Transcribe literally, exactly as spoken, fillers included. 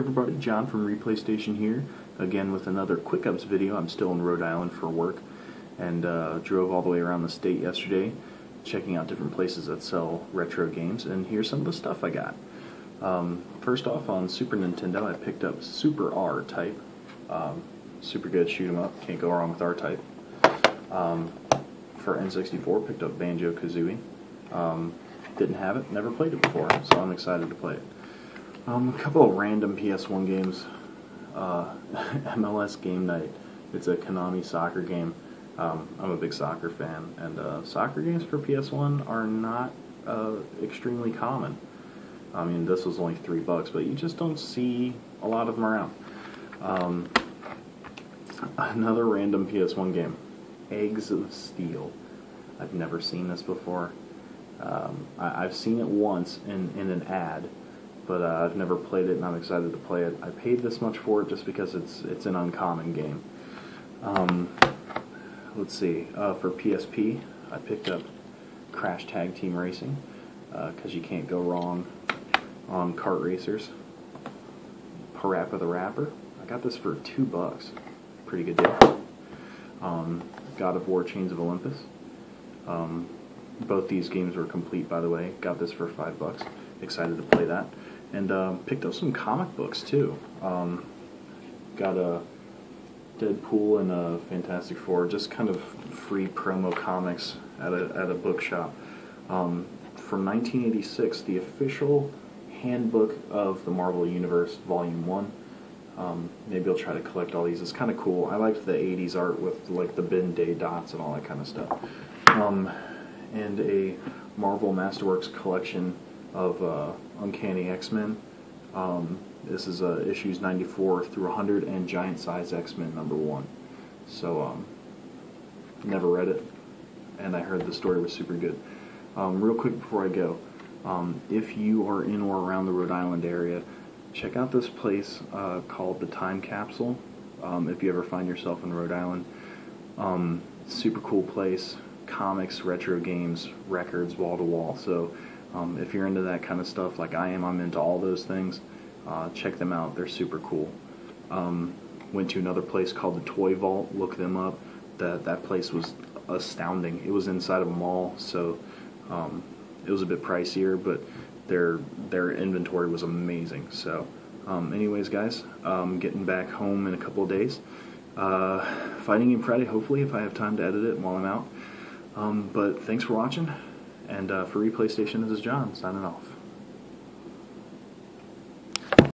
everybody, John from Replay Station here, again with another Quickups video. I'm still in Rhode Island for work, and uh, drove all the way around the state yesterday, checking out different places that sell retro games, and here's some of the stuff I got. Um, first off, on Super Nintendo, I picked up Super R-Type. Um, super good shoot 'em up, can't go wrong with R-Type. Um, for N sixty-four, picked up Banjo-Kazooie. Um, didn't have it, never played it before, so I'm excited to play it. Um, a couple of random P S one games. Uh, M L S Game Night. It's a Konami soccer game. Um, I'm a big soccer fan, and uh, soccer games for P S one are not uh, extremely common. I mean, this was only three bucks, but you just don't see a lot of them around. Um, another random P S one game, Eggs of Steel. I've never seen this before. Um, I, I've seen it once in, in an ad, but uh, I've never played it, and I'm excited to play it. I paid this much for it just because it's it's an uncommon game. Um, let's see, uh, for P S P, I picked up Crash Tag Team Racing, because uh, you can't go wrong on kart racers. Parappa the Rapper, I got this for two bucks, pretty good deal. Um, God of War Chains of Olympus. Um, both these games were complete, by the way. Got this for five bucks. Excited to play that. And um, picked up some comic books too. Um, got a Deadpool and a Fantastic Four, just kind of free promo comics at a at a bookshop. Um, from nineteen eighty-six, the official handbook of the Marvel Universe, Volume One. Um, maybe I'll try to collect all these. It's kind of cool. I liked the eighties art with like the Ben Day dots and all that kind of stuff. Um, and a Marvel Masterworks collection of uh, Uncanny X-Men. Um, this is uh, issues ninety-four through one hundred and Giant Size X-Men number one. So, um, never read it, and I heard the story was super good. Um, real quick before I go, um, if you are in or around the Rhode Island area, check out this place uh, called the Time Capsule. Um, if you ever find yourself in Rhode Island, um, super cool place. Comics, retro games, records, wall to wall. So um, if you're into that kind of stuff like I am, I'm into all those things. Uh, check them out. They're super cool. Um, went to another place called the Toy Vault. Look them up. That that place was astounding. It was inside of a mall, so um, it was a bit pricier, but their their inventory was amazing. So, um, anyways, guys, um, getting back home in a couple of days. Uh, Fighting Game Friday, hopefully, if I have time to edit it while I'm out. Um, but thanks for watching, and uh, for Replay Station, this is John, signing off.